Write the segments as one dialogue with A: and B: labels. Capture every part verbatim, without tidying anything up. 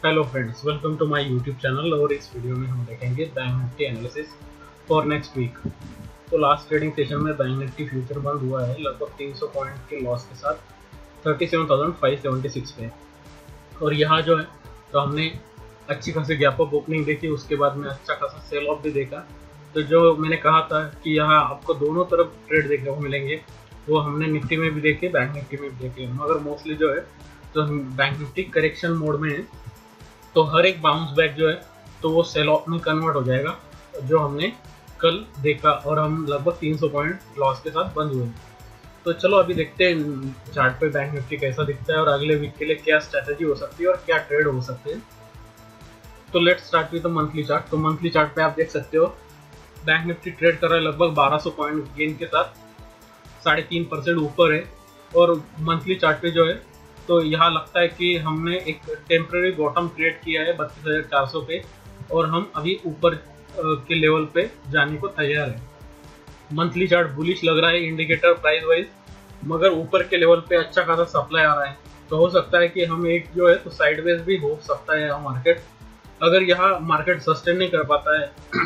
A: Hello friends, welcome to my YouTube channel. और इस video में हम देखेंगे Bank Nifty analysis for next week. तो लास्ट ट्रेडिंग सेशन में बैंक निफ्टी फ्यूचर बंद हुआ है लगभग तीन सौ पॉइंट के लॉस के साथ सैंतीस हज़ार पाँच सौ छिहत्तर पे। और यहाँ जो है तो हमने अच्छी खासी गैप अप ओपनिंग देखी, उसके बाद में अच्छा खासा सेल ऑफ भी देखा। तो जो मैंने कहा था कि यहाँ आपको दोनों तरफ ट्रेड देखने को मिलेंगे, वो हमने निफ्टी में भी देखे, बैंक निफ्टी में भी देखे। मगर मोस्टली जो है तो बैंक निफ्टी करेक्शन मोड में है, तो हर एक बाउंस बैक जो है तो वो सेल ऑफ में कन्वर्ट हो जाएगा, जो हमने कल देखा। और हम लगभग तीन सौ पॉइंट लॉस के साथ बंद हुए। तो चलो अभी देखते हैं चार्ट पे बैंक निफ्टी कैसा दिखता है और अगले वीक के लिए क्या स्ट्रैटेजी हो सकती है और क्या ट्रेड हो सकते हैं। तो let's start with the monthly chart. तो मंथली चार्ट पे आप देख सकते हो बैंक निफ्टी ट्रेड कर रहा है लगभग बारह सौ पॉइंट गेन के साथ, साढ़े तीन परसेंट ऊपर है। और मंथली चार्ट पे जो है तो यहाँ लगता है कि हमने एक टेम्पररी बॉटम क्रिएट किया है बत्तीस हज़ार चार सौ पे, और हम अभी ऊपर के लेवल पे जाने को तैयार है। मंथली चार्ट बुलिश लग रहा है इंडिकेटर प्राइस वाइज, मगर ऊपर के लेवल पे अच्छा खासा सप्लाई आ रहा है। तो हो सकता है कि हम एक जो है तो साइडवेज भी हो सकता है यहाँ मार्केट। अगर यहाँ मार्केट सस्टेन नहीं कर पाता है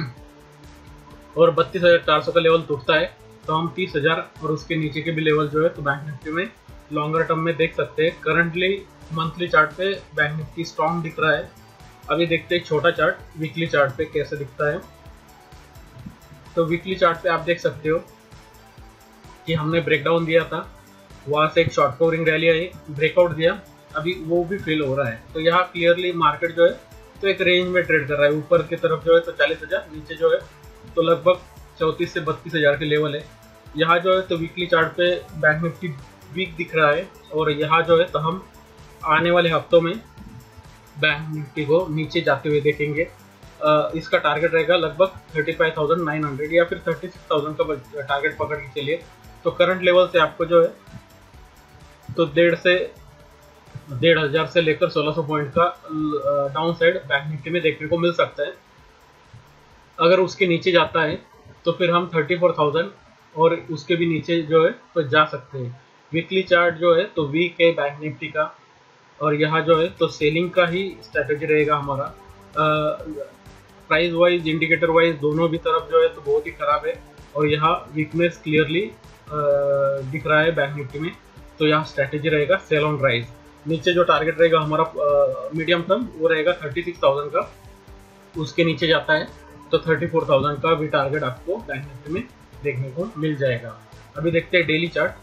A: और बत्तीस हज़ार चार सौ का लेवल टूटता है, तो हम तीस हज़ार और उसके नीचे के भी लेवल जो है तो बैंक निफ्टी में लॉन्गर टर्म में देख सकते हैं। करंटली मंथली चार्ट पे बैंक निफ्टी स्ट्रॉन्ग दिख रहा है। अभी देखते हैं छोटा चार्ट वीकली चार्ट पे कैसे दिखता है। तो वीकली चार्ट पे आप देख सकते हो कि हमने ब्रेकडाउन दिया था, वहां से एक शॉर्ट कवरिंग रैली आई, ब्रेकआउट दिया, अभी वो भी फिल हो रहा है। तो यहाँ क्लियरली मार्केट जो है तो एक रेंज में ट्रेड कर रहा है। ऊपर की तरफ जो है तो चालीस हज़ार, नीचे जो है तो लगभग चौंतीस से बत्तीस हज़ार के लेवल है। यहाँ जो है तो वीकली चार्ट पे बैंक निफ्टी वीक दिख रहा है, और यहाँ जो है तो हम आने वाले हफ्तों में बैंक निफ्टी को नीचे जाते हुए देखेंगे। आ, इसका टारगेट रहेगा लगभग पैंतीस हज़ार नौ सौ या फिर छत्तीस हज़ार का टारगेट पकड़ के चलिए। तो करंट लेवल से आपको जो है तो डेढ़ से डेढ़ हज़ार से लेकर सोलह सौ पॉइंट का डाउन साइड बैंक निफ्टी में देखने को मिल सकता है। अगर उसके नीचे जाता है तो फिर हम चौंतीस हज़ार और उसके भी नीचे जो है तो जा सकते हैं। वीकली चार्ट जो है तो वीक है बैंक निफ्टी का, और यहाँ जो है तो सेलिंग का ही स्ट्रैटेजी रहेगा हमारा। प्राइस वाइज इंडिकेटर वाइज दोनों भी तरफ जो है तो बहुत ही खराब है, और यहाँ वीकनेस क्लियरली दिख रहा है बैंक निफ्टी में। तो यहाँ स्ट्रैटेजी रहेगा सेल ऑन राइज। नीचे जो टारगेट रहेगा हमारा मीडियम टर्म वो रहेगा थर्टी सिक्स थाउजेंड का, उसके नीचे जाता है तो थर्टी फोर थाउजेंड का भी टारगेट आपको बैंक निफ्टी में देखने को मिल जाएगा। अभी देखते हैं डेली चार्ट।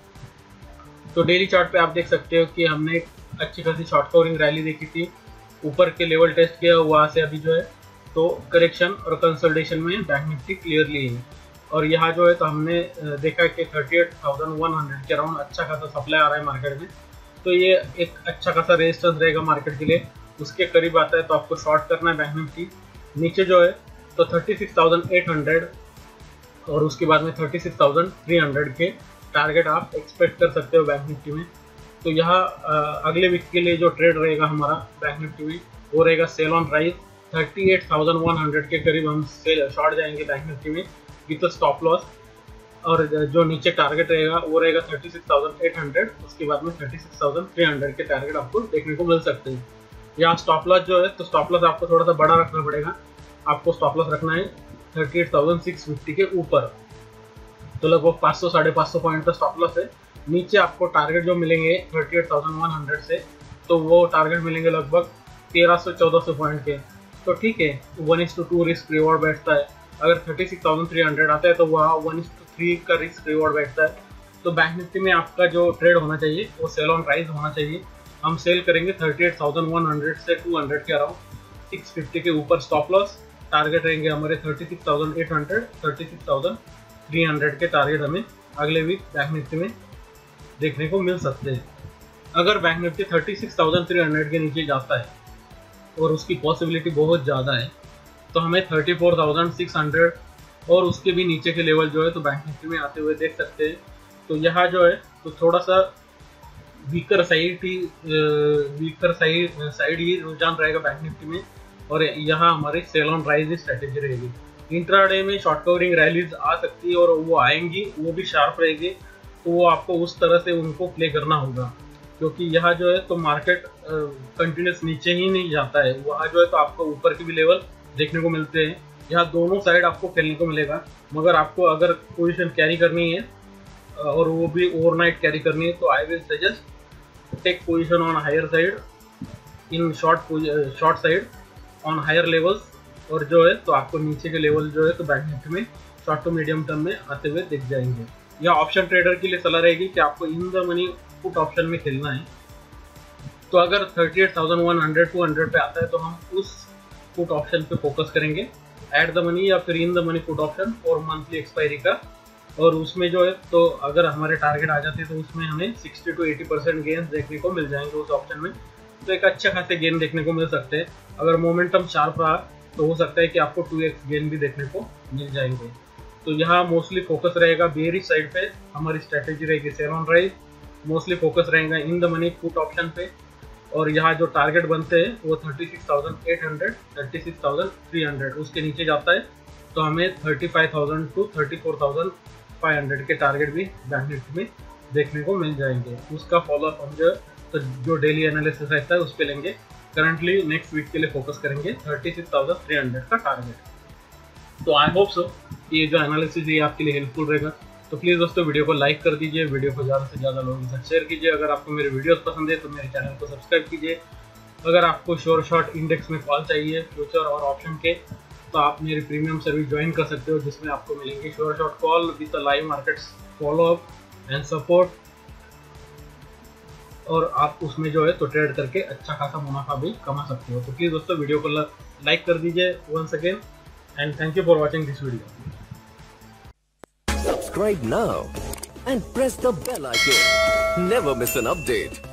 A: तो डेली चार्ट पे आप देख सकते हो कि हमने अच्छी खासी शॉर्ट कवरिंग रैली देखी थी, ऊपर के लेवल टेस्ट किया, वहाँ से अभी जो है तो करेक्शन और कंसोलिडेशन में बैंक निफ्टी क्लियरली है। और यहाँ जो है तो हमने देखा कि अड़तीस हज़ार एक सौ के अराउंड अच्छा खासा सप्लाई आ रहा है मार्केट में। तो ये एक अच्छा खासा रेजिस्टेंस रहेगा मार्केट के लिए। उसके करीब आता है तो आपको शॉर्ट करना है बैंक निफ्टी। नीचे जो है तो छत्तीस हज़ार आठ सौ और उसके बाद में छत्तीस हज़ार तीन सौ के टारगेट आप एक्सपेक्ट कर सकते हो बैंक निफ्टी में। तो यहाँ अगले वीक के लिए जो ट्रेड रहेगा हमारा बैंक निफ्टी में वो रहेगा सेल ऑन राइज। अड़तीस हज़ार एक सौ के करीब हम सेल शॉर्ट जाएंगे बैंक निफ्टी में विद स्टॉप लॉस, और जो नीचे टारगेट रहेगा वो रहेगा छत्तीस हज़ार आठ सौ, उसके बाद में छत्तीस हज़ार तीन सौ के टारगेट आपको देखने को मिल सकते हैं। यहाँ स्टॉप लॉस जो है तो स्टॉप लॉस आपको थोड़ा सा बड़ा रखना पड़ेगा। आपको स्टॉप लॉस रखना है अड़तीस हज़ार छह सौ पचास के ऊपर, तो लगभग पाँच सौ साढ़े पाँच सौ पॉइंट का स्टॉप लॉस है। नीचे आपको टारगेट जो मिलेंगे अड़तीस हज़ार एक सौ से, तो वो टारगेट मिलेंगे लगभग तेरह सौ चौदह सौ पॉइंट के। तो ठीक है, one is to two risk reward बैठता है। अगर छत्तीस हज़ार तीन सौ आता है तो वहाँ वन इज टू थ्री का रिस्क रिवॉर्ड बैठता है। तो बैंक निफ्टी में आपका जो ट्रेड होना चाहिए वो सेल ऑन राइज होना चाहिए। हम सेल करेंगे अड़तीस हज़ार एक सौ से दो सौ के अराउंड, छह सौ पचास के ऊपर स्टॉप लॉस। टारगेट रहेंगे हमारे छत्तीस हज़ार आठ सौ, छत्तीस हज़ार तीन सौ के टारगेट हमें अगले वीक बैंक निफ्टी में देखने को मिल सकते हैं। अगर बैंक निफ्टी छत्तीस हज़ार तीन सौ के नीचे जाता है और उसकी पॉसिबिलिटी बहुत ज़्यादा है, तो हमें चौंतीस हज़ार छह सौ और उसके भी नीचे के लेवल जो है तो बैंक निफ्टी में आते हुए देख सकते हैं। तो यहाँ जो है तो थोड़ा सा वीकर साइड ही वीकर साइड साइड ही रुझान रहेगा बैंक निफ्टी में, और यहाँ हमारी सेल ऑन राइज स्ट्रेटेजी रहेगी। इंट्राडे में शॉर्ट कवरिंग रैलीज आ सकती है और वो आएंगी, वो भी शार्प रहेगी, तो वो आपको उस तरह से उनको प्ले करना होगा। क्योंकि यहाँ जो है तो मार्केट कंटिन्यूस नीचे ही नहीं जाता है, वहाँ जो है तो आपको ऊपर के भी लेवल देखने को मिलते हैं। यहाँ दोनों साइड आपको खेलने को मिलेगा, मगर आपको अगर पोजीशन कैरी करनी है और वो भी ओवरनाइट कैरी करनी है तो I will suggest take position on higher side in short short side on higher levels, और जो है तो आपको नीचे के लेवल जो है तो बैंक निफ्टी में शॉर्ट टू मीडियम टर्म में आते हुए दिख जाएंगे। या ऑप्शन ट्रेडर के लिए सलाह रहेगी कि आपको in the money put option में खेलना है। तो अगर thirty eight thousand one hundred two hundred पे आता है तो हम उस पुट ऑप्शन पे फोकस करेंगे, एट द मनी या फिर in the money put option और मंथली एक्सपायरी का। और उसमें जो है तो अगर हमारे टारगेट आ जाते हैं तो उसमें हमें sixty two eighty percent gain देखने को मिल जाएंगे उस ऑप्शन में, तो एक अच्छे खासे गेन देखने को मिल सकते हैं। अगर मोमेंटम शार्प रहा तो हो सकता है कि आपको टू एक्स गेन भी देखने को मिल जाएंगे। तो यहाँ मोस्टली फोकस रहेगा बेयरिश साइड पे, हमारी स्ट्रेटेजी रहेगी sell on rise, mostly focus रहेगा in the money put option पे। और यहाँ जो टारगेट बनते हैं वो thirty six thousand eight hundred, thirty six thousand three hundred, उसके नीचे जाता है तो हमें thirty five thousand two thirty four thousand five hundred के टारगेट भी बैंक निफ्टी में देखने को मिल जाएंगे। उसका फॉलोअप हम जो तो जो डेली एनालिसिस रहता है उस पर लेंगे। करंटली नेक्स्ट वीक के लिए फोकस करेंगे thirty six thousand three hundred का टारगेट। तो आई होप सो ये जो एनालिसिस है आपके लिए हेल्पफुल रहेगा। तो प्लीज़ दोस्तों वीडियो को लाइक कर दीजिए, वीडियो को ज़्यादा से ज़्यादा लोगों के साथ शेयर कीजिए। अगर आपको मेरे वीडियोस पसंद है तो मेरे चैनल को सब्सक्राइब कीजिए। अगर आपको श्योर शॉट इंडेक्स में कॉल चाहिए फ्यूचर और ऑप्शन के तो आप मेरी प्रीमियम सर्विस ज्वाइन कर सकते हो, जिसमें आपको मिलेंगे sure shot call with live markets follow up and support, और आप उसमें जो है तो ट्रेड करके अच्छा खासा मुनाफा भी कमा सकते हो। तो प्लीज़ दोस्तों वीडियो को लाइक कर दीजिए once again, and thank you for watching this video.
B: Subscribe now and press the bell icon. Never miss an update.